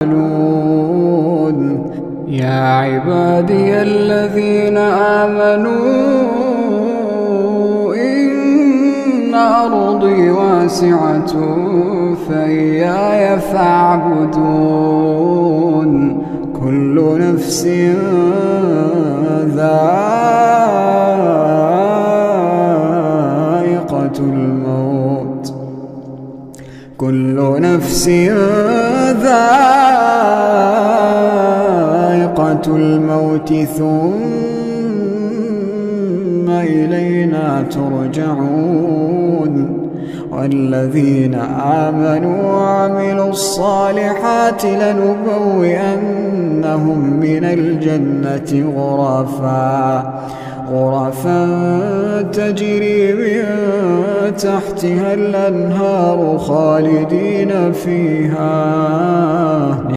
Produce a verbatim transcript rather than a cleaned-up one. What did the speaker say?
يا عبادي الذين آمنوا إن أرضي واسعة فإياي فاعبدون كل نفس ذائقة الموت كل نفس ذائقة الموت ثم إلينا ترجعون والذين آمنوا وعملوا الصالحات لنبوئنهم من الجنة غرفا غرفا تجري من تحتها الأنهار خالدين فيها.